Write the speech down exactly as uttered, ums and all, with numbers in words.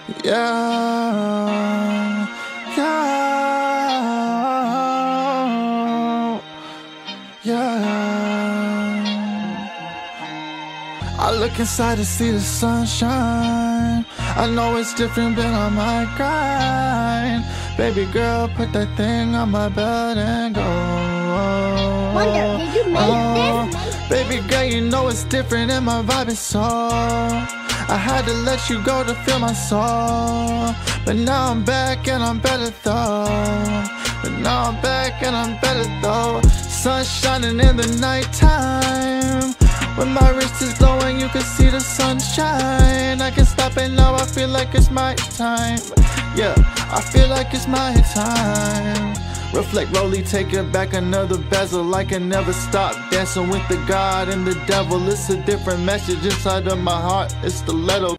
Yeah, yeah, yeah. I look inside to see the sunshine. I know it's different, but I might grind. Baby girl, put that thing on my belt and go. Wonder, did you make oh, this? Baby girl, you know it's different and my vibe is so. I had to let you go to feel my soul. But now I'm back and I'm better though. But now I'm back and I'm better though. Sun shining in the nighttime. When my wrist is glowing, you can see the sunshine. I can stop it now, I feel like it's my time. Yeah, I feel like it's my time. Reflect, Rolly, take it back another bezel. I can never stop dancing with the God and the devil. It's a different message inside of my heart. It's the letter.